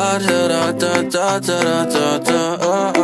da da da da da da da.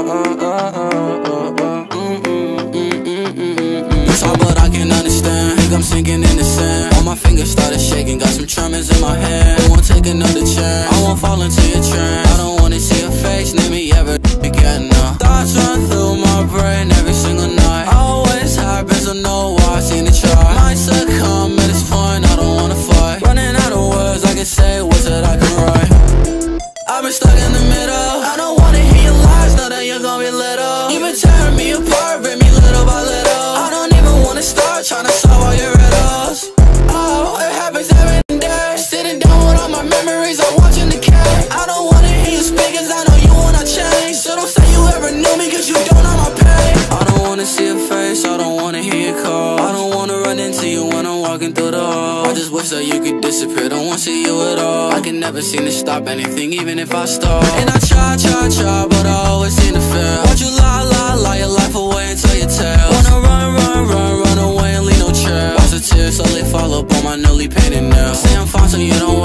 Talk, but I can understand. Think I'm sinking in the sand. All my fingers started shaking, got some tremors in my hand. I won't take another chance, I won't fall into your trance. I don't wanna see your face, name me ever again. No thoughts run through my brain every single night. Always happens, so no why I seem to try. Might succumb at this point, I don't wanna fight. Running out of words, I can say words that I can write. I've been stuck in the middle. I don't wanna hear your lies, know that you're gonna be little. You've been tearing me apart, rip me little by little. I don't even wanna start trying to solve all your riddles. Oh, it happens every day. Sitting down with all my memories, I'm watching the cat. I don't wanna hear you speak, cause I know you wanna change. So don't say you ever knew me, cause you don't know my pain. I don't wanna see your face, I don't wanna hear your call. I don't wanna run into you when I'm walking through the hall. I just wish that you could disappear, don't wanna see you at all. I can never seem to stop anything, even if I stall. And I try, but I always seem to fail. Watch you lie your life away until you tell. Wanna run away and leave no trail. Watch the tears slowly fall up on my newly painted nails. Say I'm fine so you don't